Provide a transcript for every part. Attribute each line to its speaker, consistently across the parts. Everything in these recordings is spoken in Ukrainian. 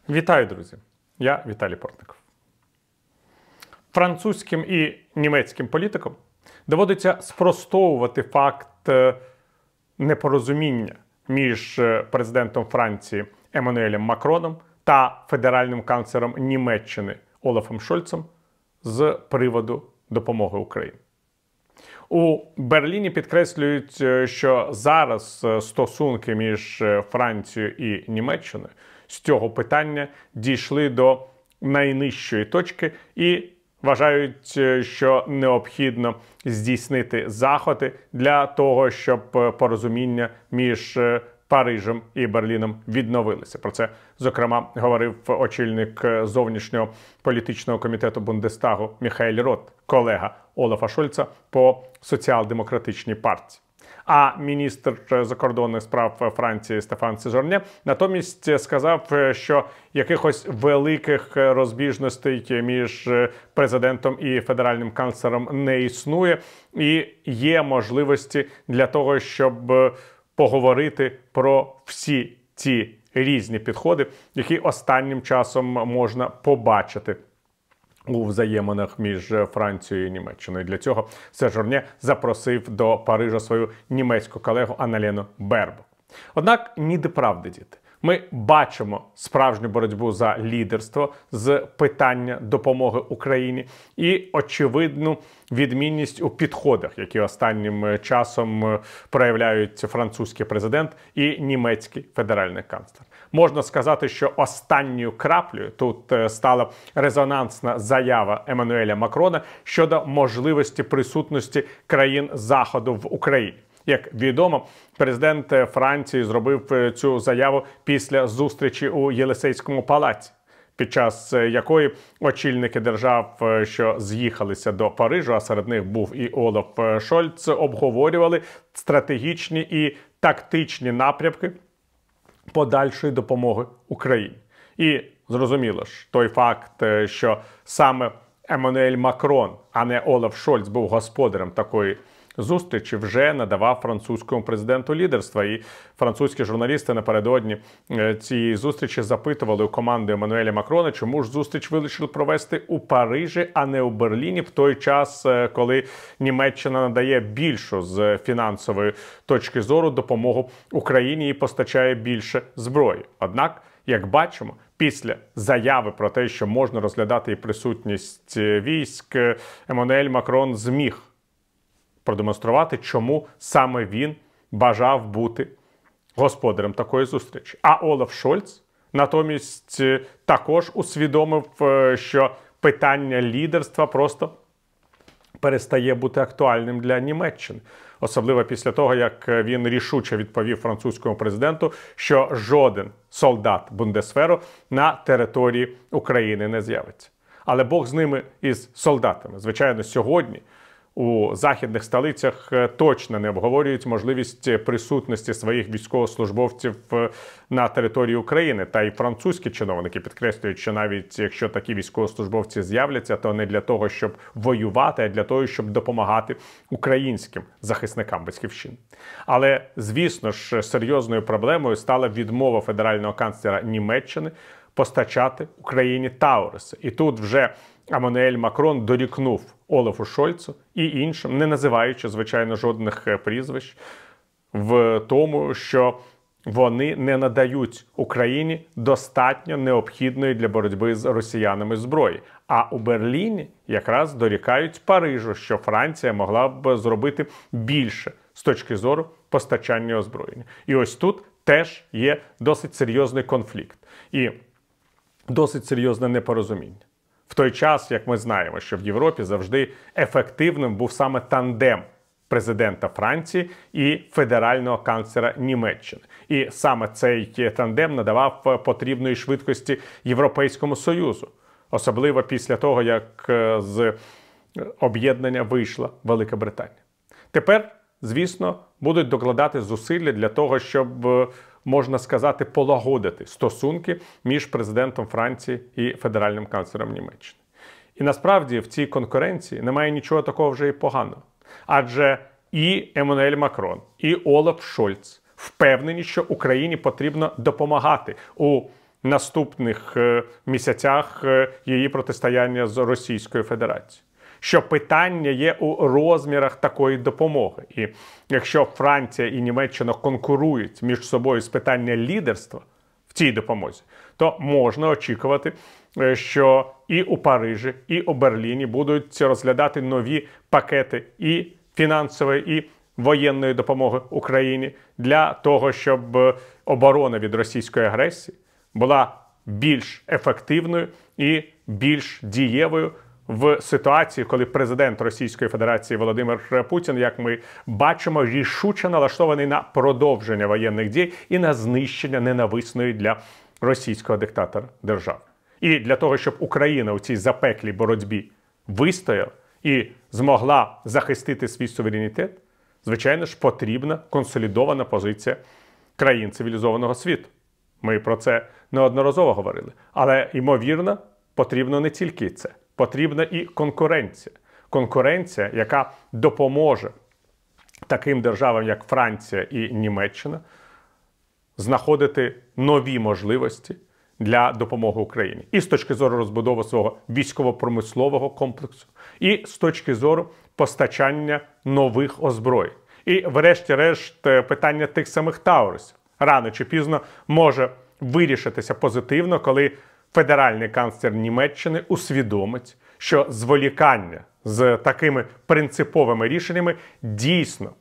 Speaker 1: Вітаю, друзі! Я Віталій Портников. Французьким і німецьким політикам доводиться спростовувати факт непорозуміння між президентом Франції Еммануелем Макроном та федеральним канцлером Німеччини Олафом Шольцем з приводу допомоги Україні. У Берліні підкреслюють, що зараз стосунки між Францією і Німеччиною з цього питання дійшли до найнижчої точки і вважають, що необхідно здійснити заходи для того, щоб порозуміння між Парижем і Берліном відновилися. Про це, зокрема, говорив очільник зовнішнього політичного комітету Бундестагу Міхаель Рот, колега Олафа Шольца по соціал-демократичній партії. А міністр закордонних справ Франції Стефан Сежурне натомість сказав, що якихось великих розбіжностей між президентом і федеральним канцлером не існує, і є можливості для того, щоб поговорити про всі ті різні підходи, які останнім часом можна побачити у взаєминах між Францією і Німеччиною. Для цього Сежурне запросив до Парижа свою німецьку колегу Анналену Бербок. Однак ніде правди, діти. Ми бачимо справжню боротьбу за лідерство з питання допомоги Україні і очевидну відмінність у підходах, які останнім часом проявляють французький президент і німецький федеральний канцлер. Можна сказати, що останньою краплею тут стала резонансна заява Еммануеля Макрона щодо можливості присутності країн Заходу в Україні. Як відомо, президент Франції зробив цю заяву після зустрічі у Єлисейському палаці, під час якої очільники держав, що з'їхалися до Парижу, а серед них був і Олаф Шольц, обговорювали стратегічні і тактичні напрямки подальшої допомоги Україні. І зрозуміло ж, той факт, що саме Еммануель Макрон, а не Олаф Шольц був господарем такої зустрічі, вже надавав французькому президенту лідерства. І французькі журналісти напередодні цієї зустрічі запитували у команди Еммануеля Макрона, чому ж зустріч вирішили провести у Парижі, а не у Берліні, в той час, коли Німеччина надає більшу з фінансової точки зору допомогу Україні і постачає більше зброї. Однак, як бачимо, після заяви про те, що можна розглядати і присутність військ, Еммануель Макрон зміг продемонструвати, чому саме він бажав бути господарем такої зустрічі. А Олаф Шольц натомість також усвідомив, що питання лідерства просто перестає бути актуальним для Німеччини. Особливо після того, як він рішуче відповів французькому президенту, що жоден солдат Бундесверу на території України не з'явиться. Але Бог з ними, із солдатами. Звичайно, сьогодні у західних столицях точно не обговорюють можливість присутності своїх військовослужбовців на території України. Та й французькі чиновники підкреслюють, що навіть якщо такі військовослужбовці з'являться, то не для того, щоб воювати, а для того, щоб допомагати українським захисникам Батьківщини. Але, звісно ж, серйозною проблемою стала відмова федерального канцлера Німеччини постачати Україні Тауруси. І тут вже Еммануель Макрон дорікнув Олафу Шольцу і іншим, не називаючи, звичайно, жодних прізвищ, в тому, що вони не надають Україні достатньо необхідної для боротьби з росіянами зброї. А у Берліні якраз дорікають Парижу, що Франція могла б зробити більше з точки зору постачання озброєння. І ось тут теж є досить серйозний конфлікт і досить серйозне непорозуміння. В той час, як ми знаємо, що в Європі завжди ефективним був саме тандем президента Франції і федерального канцлера Німеччини. І саме цей тандем надавав потрібної швидкості Європейському Союзу. Особливо після того, як з об'єднання вийшла Велика Британія. Тепер, звісно, будуть докладати зусилля для того, щоб, можна сказати, полагодити стосунки між президентом Франції і федеральним канцлером Німеччини. І насправді в цій конкуренції немає нічого такого вже і поганого. Адже і Еммануель Макрон, і Олаф Шольц впевнені, що Україні потрібно допомагати у наступних місяцях її протистояння з Російською Федерацією. Що питання є у розмірах такої допомоги. І якщо Франція і Німеччина конкурують між собою з питання лідерства в цій допомозі, то можна очікувати, що і у Парижі, і у Берліні будуть розглядати нові пакети і фінансової, і воєнної допомоги Україні для того, щоб оборона від російської агресії була більш ефективною і більш дієвою в ситуації, коли президент Російської Федерації Володимир Путін, як ми бачимо, рішуче налаштований на продовження воєнних дій і на знищення ненависної для російського диктатора держави. І для того, щоб Україна у цій запеклій боротьбі вистояла і змогла захистити свій суверенітет, звичайно ж, потрібна консолідована позиція країн цивілізованого світу. Ми про це неодноразово говорили. Але, ймовірно, потрібно не тільки це. Потрібна і конкуренція. Конкуренція, яка допоможе таким державам, як Франція і Німеччина, знаходити нові можливості для допомоги Україні. І з точки зору розбудови свого військово-промислового комплексу, і з точки зору постачання нових озброєнь. І, врешті-решт, питання тих самих Таурусів рано чи пізно може вирішитися позитивно, коли федеральний канцлер Німеччини усвідомить, що зволікання з такими принциповими рішеннями дійсно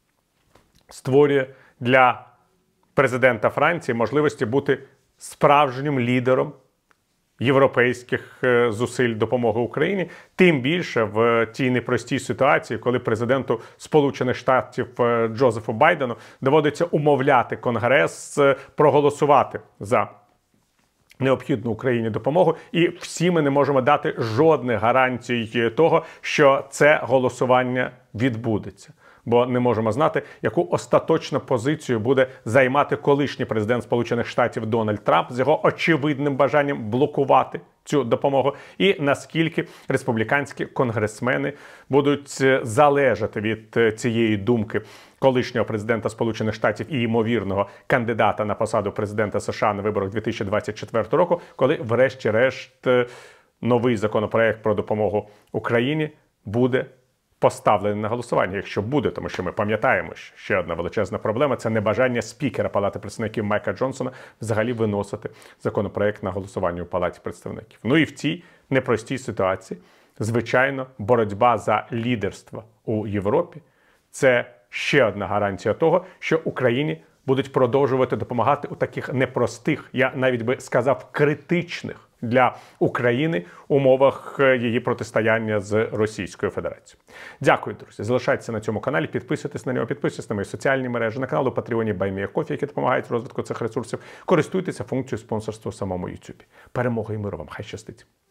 Speaker 1: створює для президента Франції можливості бути справжнім лідером європейських зусиль допомоги Україні, тим більше в тій непростій ситуації, коли президенту Сполучених Штатів Джозефу Байдену доводиться умовляти Конгрес проголосувати за необхідну Україні допомогу, і всі ми не можемо дати жодних гарантій того, що це голосування відбудеться. Бо не можемо знати, яку остаточну позицію буде займати колишній президент Сполучених Штатів Дональд Трамп з його очевидним бажанням блокувати цю допомогу, і наскільки республіканські конгресмени будуть залежати від цієї думки колишнього президента Сполучених Штатів і ймовірного кандидата на посаду президента США на виборах 2024 року, коли врешті-решт новий законопроект про допомогу Україні буде поставлений на голосування, якщо буде, тому що ми пам'ятаємо, що ще одна величезна проблема – це небажання спікера Палати представників Майка Джонсона взагалі виносити законопроект на голосування у Палаті представників. Ну і в цій непростій ситуації, звичайно, боротьба за лідерство у Європі – це ще одна гарантія того, що Україні будуть продовжувати допомагати у таких непростих, я навіть би сказав, критичних для України умовах її протистояння з Російською Федерацією. Дякую, друзі. Залишайтеся на цьому каналі, підписуйтесь на нього, підписуйтесь на мої соціальні мережі, на канал у Патреоні BuyMeACoffee, які допомагають в розвитку цих ресурсів. Користуйтеся функцією спонсорства в самому YouTube. Перемоги і миру вам. Хай щастить!